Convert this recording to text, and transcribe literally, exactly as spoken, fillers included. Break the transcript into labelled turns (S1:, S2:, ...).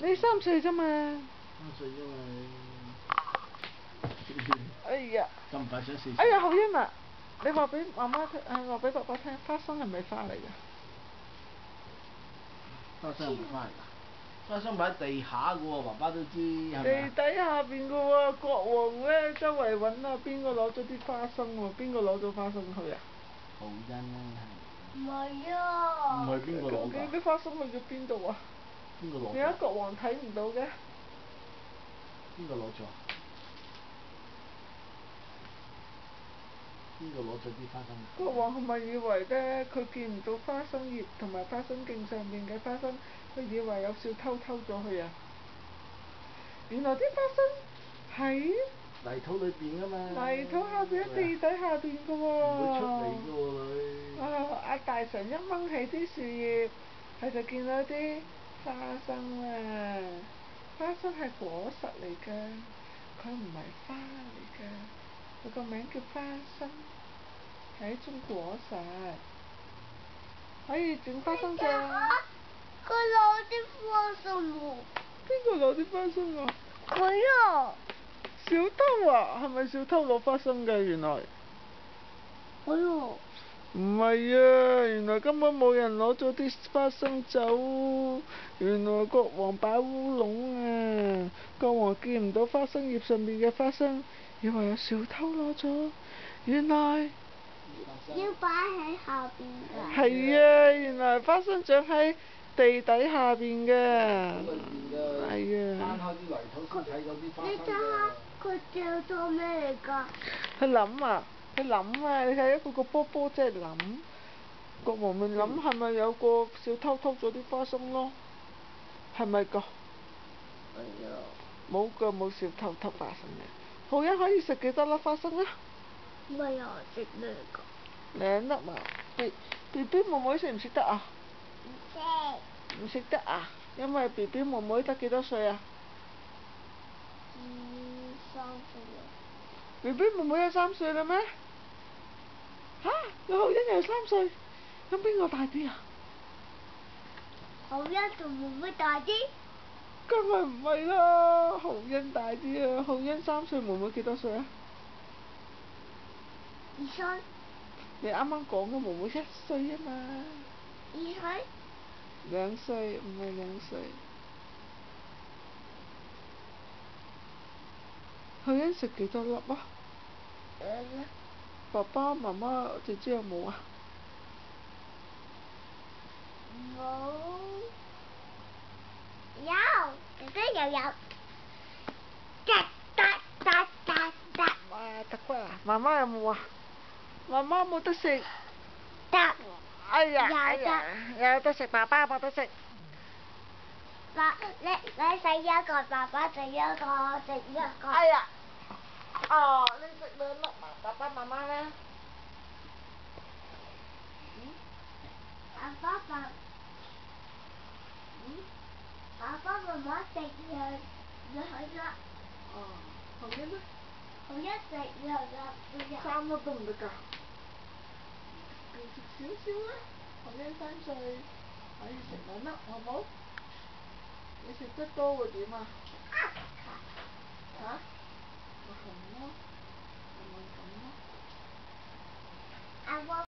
S1: 你三歲啫嘛。
S2: 三歲啫嘛。
S1: 哎呀！
S2: 咁快想四歲？
S1: 哎呀，浩欣啊，你話俾媽媽聽，誒話俾爸爸聽，花生係咪花嚟㗎？
S2: 花生係咪花嚟㗎？花生擺喺地下嘅喎，爸爸都知係咪？
S1: 地底下邊嘅喎，國王咧周圍揾啊，邊個攞咗啲花生喎？邊個攞咗花生去啊？
S2: 浩欣啦係。
S3: 唔係啊。
S2: 唔係邊個攞㗎？
S1: 究竟啲花生去咗邊度啊？
S2: 邊個攞？
S1: 點解國王睇唔到嘅？
S2: 邊個攞咗？邊個攞咗啲花生？
S1: 國王係咪以為咧佢見唔到花生葉同埋花生徑上面嘅花生，佢以為有小偷偷咗去啊？原來啲花生喺
S2: 泥土裏邊㗎嘛。
S1: 泥土下邊喺地底下邊㗎喎。
S2: 唔會出嚟㗎喎佢。
S1: 啊！阿大神一掹起啲樹葉，佢就見到啲花生啦。花生係果實嚟㗎，佢唔係花嚟㗎。佢個名叫花生，係一種果實，可以整花生醬。
S3: 佢攞啲花生喎。
S1: 邊個攞啲花生啊？
S3: 佢啊！
S1: 小偷啊？係咪小偷攞花生㗎？原來。
S3: 佢喎。
S1: 唔係啊，原來根本冇人攞咗啲花生走，原來國王擺烏龍啊！國王見唔到花生葉上面嘅花生，以為有小偷攞咗，原來
S3: 要擺喺下邊㗎。
S1: 係啊，原來花生長喺地底下邊嘅。係啊。
S2: 攤開啲泥土先睇到啲花生㗎。
S3: 你睇下佢掉咗咩嚟㗎？
S1: 佢諗啊！佢諗啊！你睇一個個波波即係諗，國王咪諗係咪有個小偷偷咗啲花生咯？係咪㗎？
S3: 哎呀！
S1: 冇㗎，冇小偷偷花生嘅。浩欣可以食幾多粒花生啊？
S3: 唔係啊，食咩㗎？
S1: 兩粒嘛。B B B 妹妹食唔食得啊？
S3: 唔食。
S1: 唔食得啊？因為 B B 妹妹得幾多歲啊？
S3: 嗯，三歲啊。
S1: B B 妹妹有三歲啦咩？嚇！你浩欣又三歲，咁邊個大啲啊？
S3: 浩欣同妹妹大啲？
S1: 梗係唔係啦，浩欣大啲啊！浩欣三歲，妹妹幾多歲啊？
S3: 二歲。
S1: 你啱啱講嘅妹妹一歲啊嘛。
S3: 二歲。
S1: 兩歲，唔係兩歲。浩欣食幾多粒啊？
S3: 兩粒。
S1: 爸爸媽媽姐姐有冇啊？
S3: 冇。有，姐姐又有。嗒嗒嗒嗒嗒。
S1: 哇！得骨啊！媽媽有冇啊？媽媽冇得食。
S3: 得。
S1: 哎呀！
S3: 有
S1: 哎呀！有得食，爸爸冇得食。
S3: 爸，你你食一個，爸爸食一個，我食一個。
S1: 哎呀！哦，你食兩粒嘛，爸爸媽媽咧？
S3: 嗯？爸爸爸。嗯？爸爸媽媽食兩兩粒。
S1: 哦，浩欣咧？
S3: 浩欣食兩粒。
S1: 三粒都唔得㗎。食少少啦，浩欣三歲，可以食兩粒，好冇？你食得多會點啊？嚇？咪紅咯，咪咪咁咯。
S3: 啊我。